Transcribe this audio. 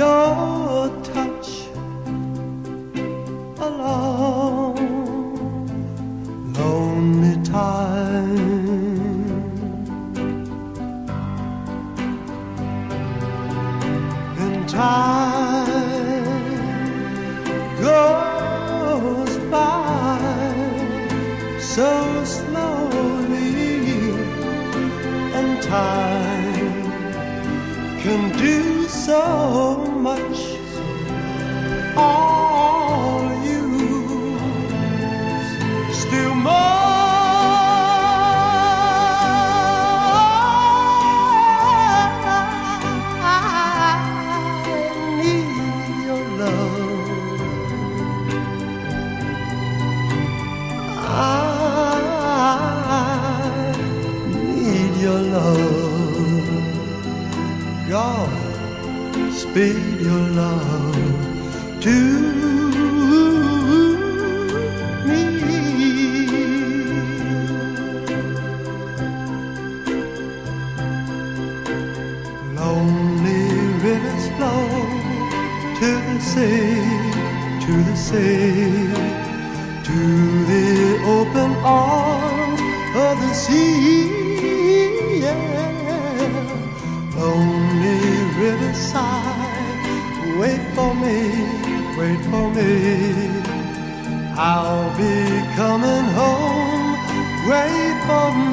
your touch a long, lonely time. And time goes by so slowly, and time can do so much. All you still more. I need your love. I need your love. God, speed your love to me. Lonely rivers flow to the sea, to the sea, to the open arms of the sea. Yeah. Lonely riverside, wait for me, wait for me. I'll be coming home, wait for me.